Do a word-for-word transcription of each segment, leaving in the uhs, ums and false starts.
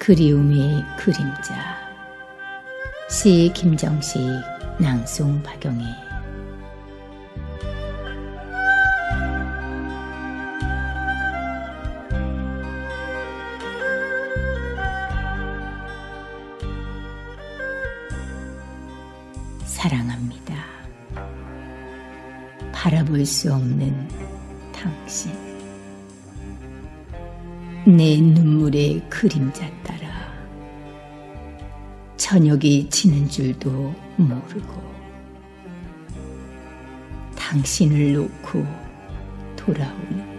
그리움의 그림자. 시 김정식, 낭송 박영애. 사랑합니다. 바라볼 수 없는 당신. 내 눈물의 그림자 따라 저녁이 지는 줄도 모르고 당신을 놓고 돌아오는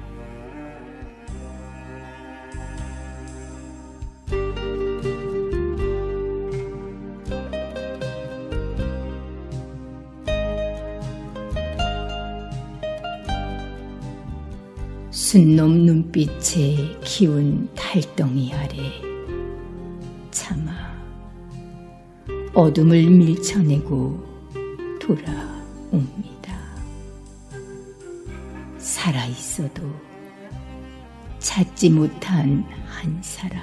순놈 눈빛에 기운 달덩이 아래 차마 어둠을 밀쳐내고 돌아옵니다. 살아있어도 찾지 못한 한 사람,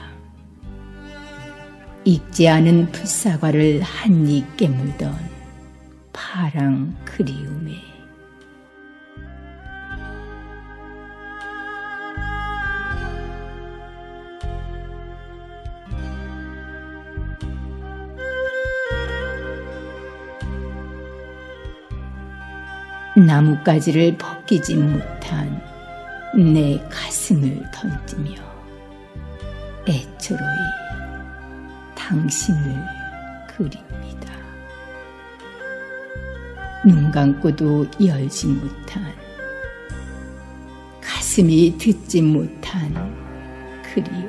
익지 않은 풋사과를 한 입 깨물던 파랑 그리움에 나뭇가지를 벗기지 못한 내 가슴을 던지며 애처로이 당신을 그립니다. 눈 감고도 열지 못한, 가슴이 듣지 못한 그리움.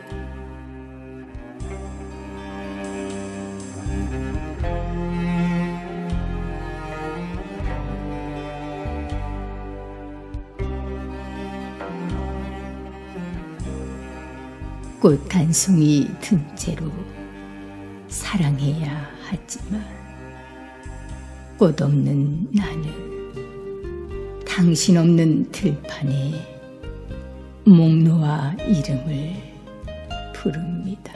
꽃 한 송이 든 채로 사랑해야 하지만 꽃 없는 나는 당신 없는 들판에 목 놓아 이름을 부릅니다.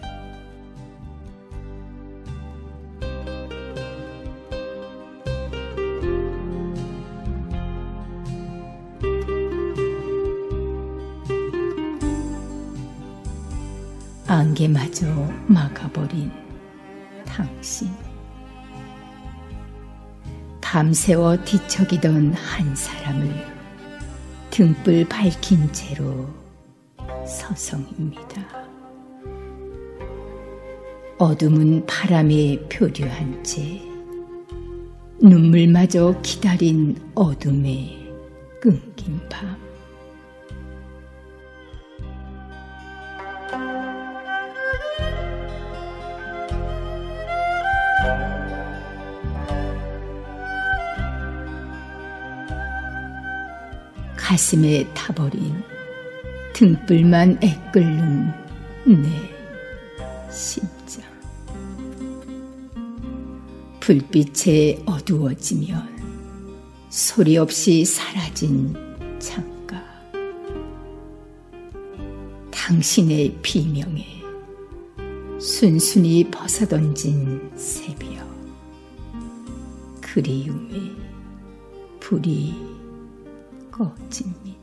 안개마저 막아버린 당신. 밤새워 뒤척이던 한 사람을 등불 밝힌 채로 서성입니다. 어둠은 바람에 표류한 채 눈물마저 기다린 어둠에 끊긴 밤. 가슴에 타버린 등불만 애끓는 내 심장. 불빛에 어두워지면 소리 없이 사라진 창가. 당신의 비명에 순순히 벗어던진 새벽. 그리움의 불이 꺼집니다.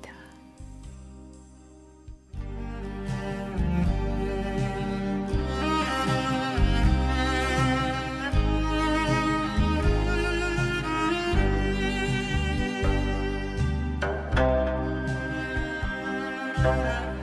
Thank you.